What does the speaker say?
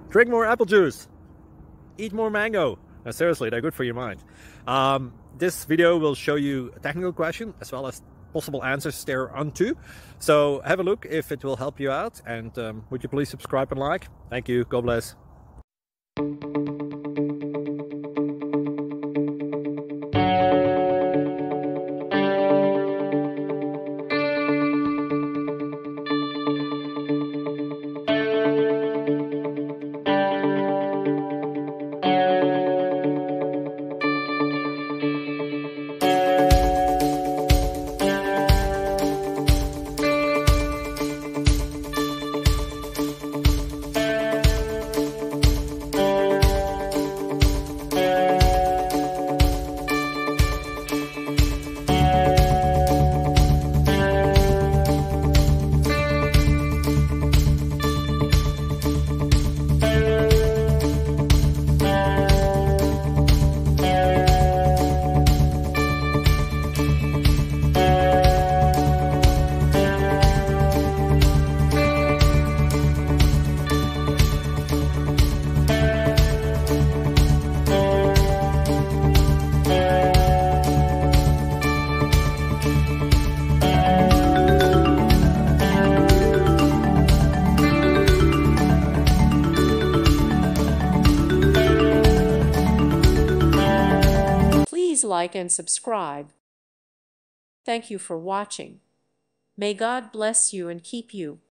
Drink more apple juice. Eat more mango. Seriously, they're good for your mind. This video will show you a technical question as well as possible answers thereunto. So have a look if it will help you out, and would you please subscribe and like? Thank you. God bless. Please like and subscribe. Thank you for watching. May God bless you and keep you.